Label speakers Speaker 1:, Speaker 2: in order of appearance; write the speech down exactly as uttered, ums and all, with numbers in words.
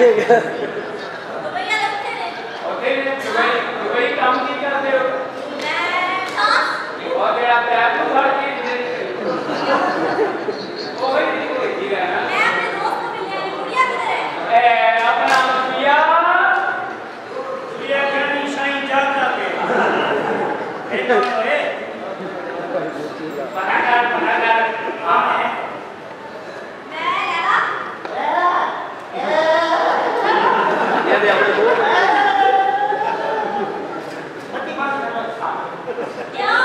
Speaker 1: तो भैया लगते हैं
Speaker 2: ओके दुबई दुबई काम की करते हो
Speaker 1: मैं हाँ
Speaker 2: और मेरा पैर तो भर के ओ भाई कोई ठीक है ना
Speaker 1: मैं अपने दोस्त को मिलने आई गुड़िया किधर है
Speaker 2: ए अपना पिया
Speaker 3: पिया करनी साईं जाता पे ए तो ए
Speaker 2: पता कर पता कर हां
Speaker 1: मैं लैला
Speaker 2: ये दे अपने को
Speaker 3: मत बात करो
Speaker 1: क्या